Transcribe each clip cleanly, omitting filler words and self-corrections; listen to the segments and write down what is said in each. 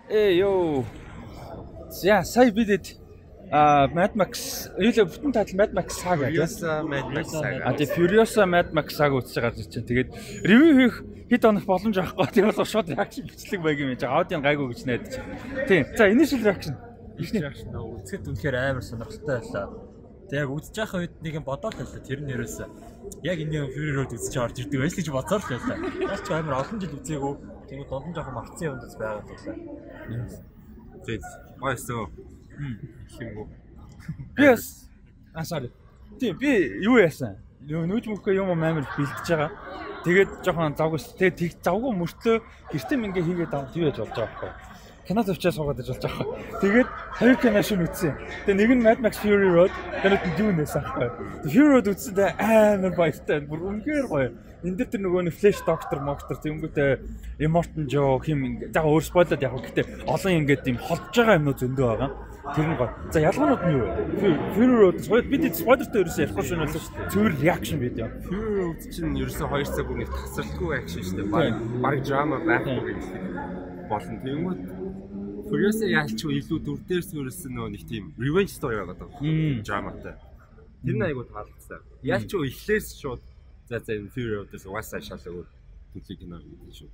Ёо. За сая бидэд Mad Max юу л бүтэн тайтал Mad Max Saga Furiosa Mad Max Saga. Тэгээ Furiosa Mad Max Saga үзэж байгаа чинь. Тэгээд ревю хийх хэд онох боломж авахгүй. Тэгээд бол шууд реакшн бичлэг байг юм яаж аудион гайгүй гэж найдаж. Тийм. За initial reaction. Reaction үзэхэд үнэхээр амар сонирхолтой байлаа. Тэг яг үзэж байхад үед нэг юм бодоод байлаа. Тэр нь ерөөсөө яг энэ Fury Road үзэж орж ирдэг байж л гэж бодсоор л байлаа. Яаж ч амар олон жил үзээгүй. Тэгээд дунд нь жоохон мартсан юм дээс байгаад байлаа. Зэт. Ойсоо. Химгүү. Yes. Sorry. Тийм би юу яасан? Нүүж мөхөө юм амар бэлдэж байгаа. Тэгээд жоохон завгүй. Тэгээд тэг завгүй мөртлөө гэртээ мингээ хийгээд аваад юу яаж болж байгаа байхгүй. Кино тавьчаа суугаад иж болж байгаа. Тэгээд хоёр кино шин үзсэн. Тэгээд нэг нь Mad Max Fury Road, тэгээд нь Dune байсан байхгүй. Fury Road үзсэндээ амар баяртай. Бүр үнэхээр гоё. Энд дээр нөгөө нэг Flash Doctor, тэнгүүтээ Immortan Joe хим ингээ. За өөр спойлерд яг гэхдээ олон ингээд юм холж байгаа юмнууд зөндөө байгаа. Тэр нь гоё. За ялгаанууд нь юу вэ? Fury Road бид спойлертай ерөөсөө ярихгүй шөнө л цэвэр reaction видео. Fury Road чинь ерөөсөө 2 цаг өмнө тасралтгүй акшн шүү дээ. Баг драма байхгүй гэж болно. Тэнгүүд Furiosa яалчгүй илүү дүр дээр суурилсан нөгөө нэг тийм revenge story байгаа даа. Драматай. Тэр нь айгуу таалагдсан. Яалчгүй эхлээс шууд за энэ Fury Road-ээс угаасаа шалаагүй төлөв кино гэдэг шүү.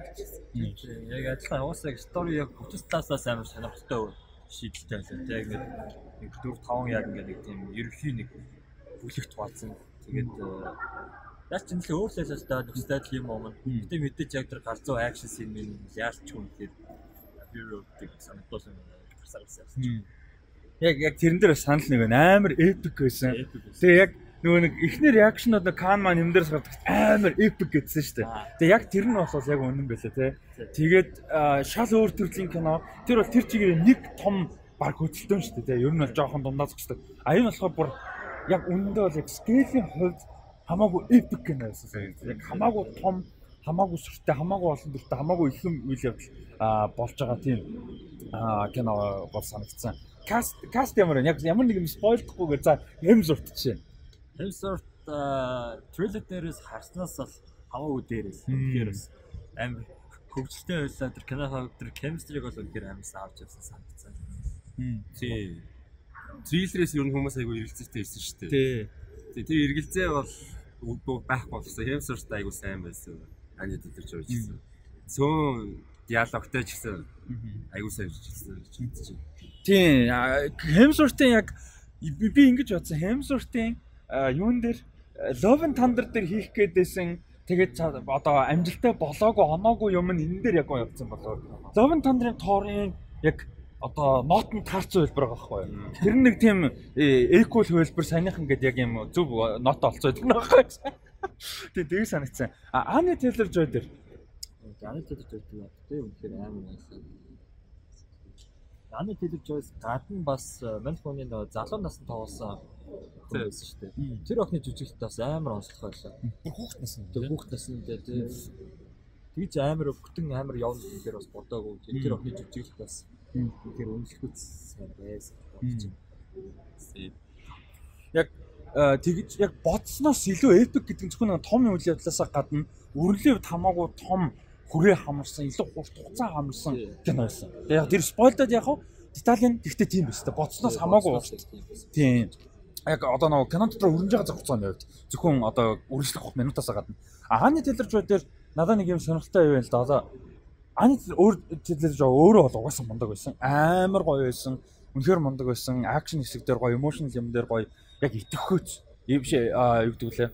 Яг адилхан угаасаа story яг хүчтэй талаас амар сонирхолтой шийдэлтэй байлаа. Тэг ингээд нэг 4-5 яг ингээд нэг тийм ерөнхий нэг бүлэгт хуваалцсан. Тэгээд яаж ч юм л өөрлөлөөс даа нөхцөл юм уу. Гэтэ мэдээж яг тэр галзуу акшн син минь яаж ч юм тэр Fury-ийг санагдуулсан гарсаа. Яг тэрэн дээр санал нэг амар epic байсан. Тэгээ яг нөгөө нэг эхний реакшнууд Кан маань юм дээрс гардаг амар epic гэсэн шүү дээ. Тэгээ яг тэр нь бол яг үнэн байлаа тий. Тэгээд шал өөр төрлийн кино. Тэр бол тэр чигээр нэг том баг хөдөлтөн шүү дээ тий. Ер нь бол жоохон дундаа зогсдог. Энэ болохоор бүр яг үнэндээ бол яг scale-ийн хувьд хамаагүй epic кино байсан. Яг хамаагүй том, хамаагүй сүртэй, хамаагүй олон дүртэй, хамаагүй их юм үйл явдал болж байгаа тийм кино бол санагдсан. Каст ямар яг ямар нэг юм спойлдохгүйгээр за Hemsworth чинь. Hemsworth трейлер дээрээс харснаас бол хамаагүй дээрээс. Тэгэхээр бас амар хөвгөлтэй байлаа. Тэр кинохоо тэр chemistry-г бол үнэхээр амар авч явсан санагдсан. Тий. Трейлерээс ер нь хүмүүс айгүй эргэлзээтэй ирсэн шүү дээ. Тий. Тэр эргэлзээ бол байхгүй болсон. Hemsworth айгүй сайн байсан. Ани дэтэрч явж ирсэн. Цөөн диалогтой ч гэсэн айгүй сайн хэлсэн. Тийм. Hemsworth-ийн яг би ингэж бодсон. Hemsworth-ийн юун дээр Love and Thunder дээр хийх гээдсэн тэгээд одоо амжилттай болоогүй оноогүй юм нь энэ дээр яг гоё явцсан болоо. Love and Thunder-ын тоорын яг одоо нотон таарсан хэлбэр байгаа байхгүй юу. Тэр нэг тийм equal хэлбэр санийхан гэдэг яг юм зөв нот олцоод байна байхгүй юу. Тэгээ санагдсан. Anya Taylor-Joy дээр Anya Taylor-Joy гэдэг үнэхээр амар байсан. Anya Taylor-Joy гадна бас Manfone-ийн залуу наснд тоглосон байсан шүү дээ. Тэр охины жүжиглэлт бас амар онцлог байлаа. Хүүхэд наснд. Хүүхэд наснд тэгж амар бүтэн амар явна гэхээр бас бодоогүй. Тэр охины жүжиглэлт бас тэгэхээр үнэлэхгүй сайн байсан. Яг тэгж яг бодсноос илүү epic гэдэг нь зөвхөн том үйл явдлаасаа гадна үргэлжлээд хамаагүй том хүрээ хамарсан, илүү хурд хугацаа хамарсан кино байсан. Тэгээ яг тэр спойлдод яг деталийн гэхдээ тийм байсан. Бодсноос хамаагүй урт. Тийм. Яг одоо нэг кино дотор өрнж байгаа хугацааны хувьд зөвхөн одоо үргэлжлэх минутаас гадна. Anya Taylor-Joy дээр надад нэг юм сонирхолтой байв л да. Одоо Anya Taylor-Joy өөрөө бол угаасаа мундаг байсан. Амар гоё байсан. Үнэхээр мундаг байсан. Акшн хэсэг дээр гоё, emotional юм дээр гоё. Яг итгэхөөц юм шиг юу гэдэг лээ.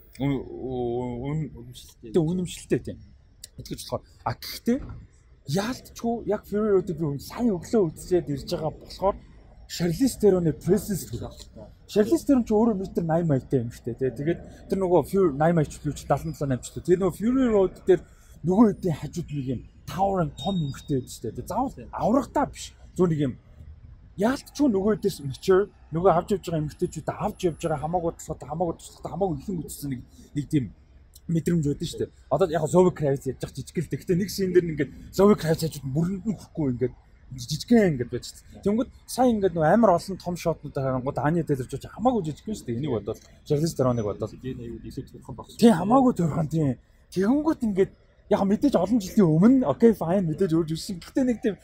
Үнэмшилтэй тийм. Итгэж болохоор гэхдээ яалтчгүй яг Fury Road-ыг би сайн өглөө үзээд ирж байгаа болохоор Charlize Theron-ы presence гэх байна. Charlize Theron ч өөрөө метр 80 маягтай юм шүү дээ. Тэгээд тэр нөгөө Fury 80 маягч плюс 77 амжтай. Тэр нөгөө Fury Road дээр нөгөө хэдийн хажууд нэг юм таврын том өмгтэй байдаг шүү дээ. Заавал аврагтаа биш. Зөв нэг юм яалтчгүй нөгөө хэдээс mature нөгөө авч явж байгаа эмгтээчүүд авч явж байгаа хамаагүй туслахад хамаагүй их юм үзсэн нэг тийм мэдрэмж өгдөн шүү дээ. Одоо яг Zoe Kravitz яаж жижигэл гэхдээ нэг шин дээр ингээд Zoe Kravitz хажууд мөрөнд нь хүрхгүй ингээд жижигхэн ингээд байж байгаа. Тэнгүүд сайн ингээд нөгөө амар олон том шотнууд харангууд Anya Taylor-Joy хамаагүй жижигхэн шүү дээ. Энийг бодвол Charlize Theron-ыг бодвол энэ илүү төрхон багш. Тийм хамаагүй төрхон тийм. Тэгэнгүүт ингээд яг мэдээж олон жилийн өмнө окей fine мэдээж өөрж өссөн. Гэхдээ нэг тийм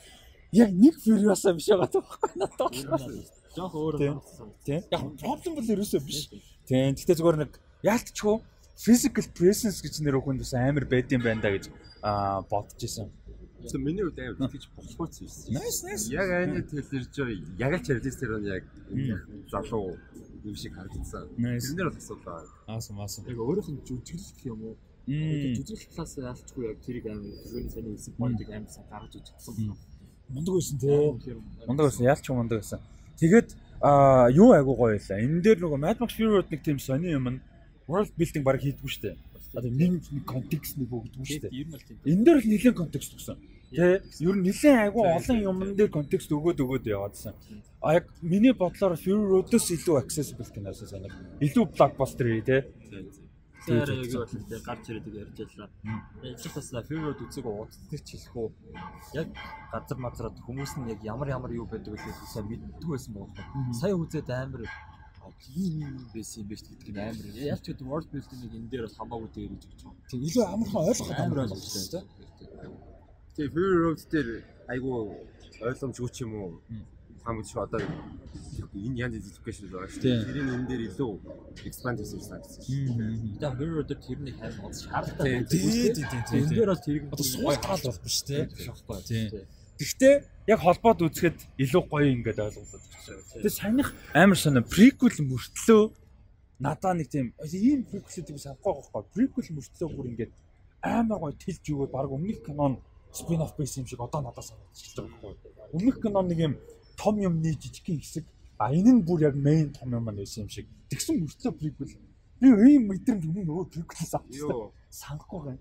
яг нэг Furious биш байгаа байхгүй надад. Жохо өөрөө санагдсан. Тийм. Яг проблем бол ерөөсөө биш. Тийм. Гэхдээ зүгээр нэг яалтчгүй physical presence гэж нэр өгөнд бас амар байдсан байна да гэж бодож исэн. So миний үед амар тэгж болохгүй байсан. Nice. Яг айны телэрж яг л Charlize Theron яг залуу юм шиг харагдсан. Тэрнэр бол асуудал. Awesome. Яг өөрийнх нь жүжиглэх гэх юм уу? Жүжиглэх талаас ялчгүй яг тэрийг амар өглөөний сайн хэлсэн point-ыг амар сайн гаргаж үзсэн. Мундаг байсан тий. Мундаг байсан. Ялч мундаг байсан. Тэгээд юу айгуу гоё байлаа. Энэ дээр нөгөө Mad Max Fury Road нэг тийм сони юм нь world building баг хийдгүү штэ. Одоо нэг контекст нэг өгдөггүй штэ. Энэ дээр л нэлийн контекст өгсөн. Тэ ер нь нэлийн айгуу олон юмн дээр контекст өгөөд яваадсан. Яг миний бодлоор Fury Road-оос илүү accessible гэнээс санаг. Илүү blockbuster тий. Тэр яг юу вэ? Гарч ирээд ярьж байлаа. Ижил бас Fury Road үзег ууддаг ч хэлэх үү. Яг газар мазраад хүмүүс нь яг ямар юу байдаг вэ гэдгийг сайн мэддэг байсан байна. Сая үзээд амар ийм байсан юм биш гэдэг нь амар. Яаж ч гэдэг world building-ийг энэ дээр бас хамаагүй дээр гэж байна. Тийм илүү амархан ойлгох боломжтой. Тэгээ Fury Road дээр айгу ойлгомжгүй ч юм уу хамт ч одоо энэ янз бүрийн education байгаа шүү дээ. Тэрийн энэ дээр илүү expand хийсэн санагдсан шүү дээ. Тэгээ Fury Road дээр тэрний хайр онц шаардлагатай. Тийм. Энэ дээр бол тэрийг одоо суултгаал болох биш тий. Тийм. Гэхдээ яг холбоод үзэхэд илүү гоё ингээд ойлголоод байна. Тэгээ саяных амар санаа prequel мөртлөө надаа нэг тийм ийм prequel-ийг санахгүй байхгүй. Prequel мөртлөө бүр ингээд амар гоё тэлж өгөөд баг өмнөх кинон spin-off байсан юм шиг одоо надад санагдчихж байгаа байхгүй. Өмнөх кинон нэг юм том юмны жижигхэн хэсэг энэ нь бүр яг main том юм байсан юм шиг. Тэгсэн мөртлөө prequel. Би ийм мэдрэмж өмнө нөгөө prequel-ээс авчихсан. Санахгүй байна.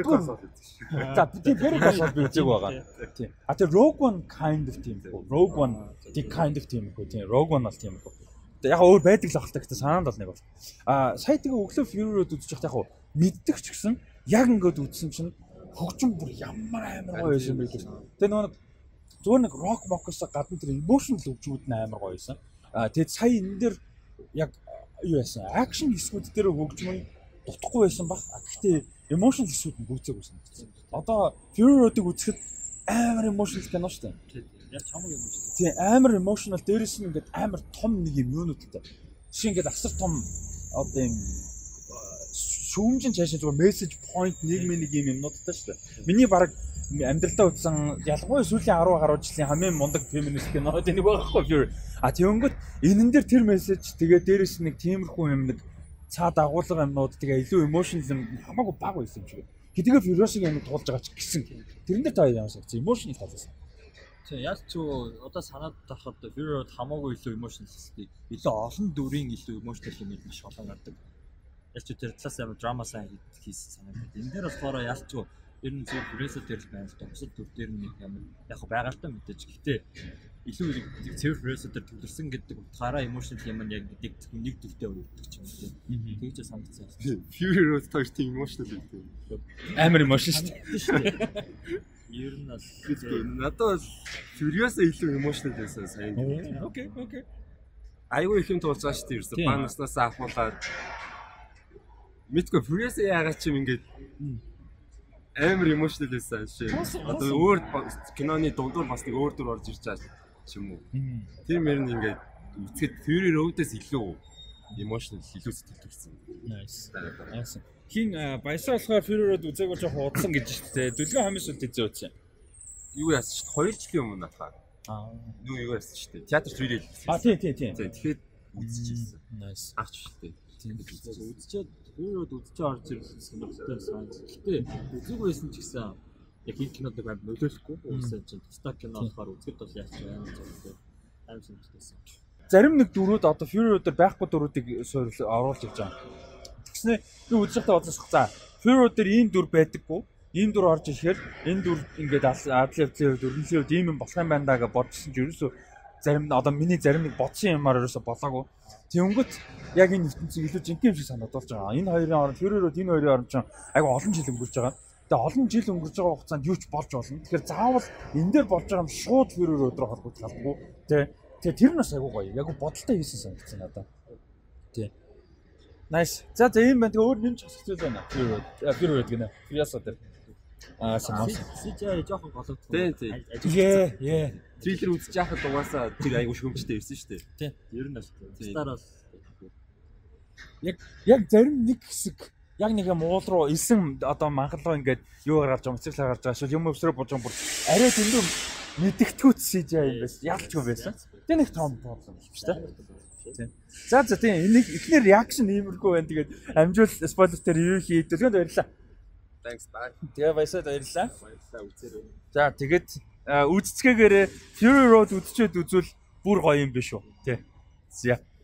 За би Bergos би үзег байгаа. Тийм. А тэр Rogue One kind of team. Rogue One тийм kind of team гоо тийм. Rogue One бол тийм гоо. Яг өөр байдаг л ахалтай гэхдээ санаанд бол нэг бол. Сая тэгээ өглөө Fury Road үзэж байхад яг мэддэг ч гэсэн яг ингээд үзсэн чинь хөгжим бүр ямар гоё байсан бэ гэсэн. Тэгээ нөгөө зүгээр нэг rock mock-оос гадна тэр emotional хөгжмүүд нь амар гоё байсан. Тэгээд сая энэ дээр яг юу яасан? Action хэсгүүд дээр хөгжим нь дутхгүй байсан баг. Гэхдээ emotional хэсгүүд нь гүйцээг байсан. Одоо Fury Road-ыг үзэхэд амар emotional кино шүү дээ. Яг чамаг юм шүү дээ. Тийм амар emotional дээрээс нь ингээд амар том нэг юм юунуудтай. Жишээ ингээд асар том одоо юм шүүмжин цаашаа зүгээр message point нэг юм юмнуудтай шүү дээ. Миний баг амьдралдаа үзсэн ялангуяа сүүлийн 10 гаруй жилийн хамгийн мундаг feminist кинод нэг байхгүй Fury. Тэгэнгүүт энэн дээр тэр message тэгээ дээрээс нэг тиймэрхүү юм нэг цаад агуулга юмнууд тэгээ илүү emotional юм хамаагүй баг байсан юм шиг. Хэдийгээр Furious-ыг юм туулж байгаа ч гэсэн тэрэн дээр та ямар санагц emotional талаас. Тийм яаж ч одоо санаад тахад Fury Road хамаагүй илүү emotional хэсгийг илүү олон дүрийн илүү emotional юм маш олон гардаг. Яаж ч тэр талаас амар drama сайн хийсэн санагдав. Энэ дээр болохоор яаж ч ер нь зөв Furious дээр л байна л да. Бусад дүр дээр нэг амар яг байгаа л та мэдээж. Гэхдээ илүү зөв Furious дээр төвлөрсөн гэдэг утгаараа emotional юм яг нэг дүртэй өрөвдөг ч юм тийм. Тэгж санагдсан. Fury Road хоёр тийм emotional юм. Амар emotional шүү дээ. Ер нь бол надад Furious илүү emotional байсан сайн. Окей. Айгүй их юм туулж байгаа шүү дээ. Ерөөсө банаснаас ахуулаад мэдгүй Furious яагаад ч юм ингээд амар emotional байсан шээ. Одоо өөр киноны дундуур бас нэг өөр дүр орж ирж байгаа ч юм уу. Тэр мөр нь ингээд үзэхэд Fury Road-ээс илүү emotional илүү сэтгэл төрсэн. Nice. Хин баясаа болохоор Fury Road үзээг бол жоохон удсан гэж шүү дээ. Дүлгэн хамаас үл тэзээ үзсэн. Юу яасан ч 2 жилийн өмнө атаа. Юу яасан ч дээ. Театр 3-эл. Тийм. Тэгэхээр үзчихсэн. Nice. Агч шүү дээ. тийм үзчихэд Fury Road үзчихээ орж ирсэн сонирхолтой санаж. Гэтэ үзэг байсан ч гэсэн яг хин кинод нэг амар нөлөөлөхгүй. Уусаа чинь стак кино болохоор үзэхэд бол яаж ч амар зөвхөн амар сонирхолтойсэн. Зарим нэг дүрүүд одоо Fury Road-ээр байхгүй дүрүүдийг оруулж ирж байгаа. Тэгснэ би үзэхдээ бодлоо. За Fury Road-ээр ийм дүр байдаггүй. Ийм дүр орж ирэхээр энэ дүр ингээд адлын дөрөнлийн үед ийм юм болох юм байна даа гэж бодсон ч ерөөсөө зарим нь одоо миний зарим нэг бодсон юмар ерөөсөө болоогүй. Тэнгөт яг энэ ертөнцийг илүү жинхэнэ юм шиг санагдуулж байгаа. Энэ хоёрын хооронд Fury Road энэ хоёрын хооронд ч айгу олон жил өнгөрч байгаа. Тэгээ олон жил өнгөрч байгаа хугацаанд юу ч болж болно. Тэгэхээр заавал энэ дээр болж байгаа юм шууд Fury Road руу холбогдох албагүй. Тэгээ тэр нь бас айгу гоё. Яг бодолтой хийсэн санагдсан надад. Тий. Nice. За ийм байна. Тэгээ өөр нэмж хасах зүйл байна. Fury Road гэнэ. Furious дээр. Самаас. CGI жоохон голоод. Тий. Яа. Трейлер үзэж яхад угаасаа тэр айгуу шөмжтэй ирсэн шүү дээ. Ер нь шүү дээ. Стараас Яг зарим нэг хэсэг яг нэг юм уул руу элсэн одоо манхал руу ингээд юу гаргаж байгаа материал гаргаж байгаа шүү юм өвсрөө болж байгаа бүр арай дэндүү мэдгтгүүц CGI юм байсан. Ялчгүй байсан. Тэ нэг том проблем юм шүү дээ. За тийм энийг эхнэр реакшн иймэрхүү байна. Тэгээд амжуул спойлер дээр юу хийдэг. Тэгвэл баярлалаа. Thanks bye. Тэгээ баярлалаа. Баярлалаа үзээрэй. За тэгээд үзцгээгээрээ Fury Road үзчихэд үзвэл бүр гоё юм биш үү? Тий. За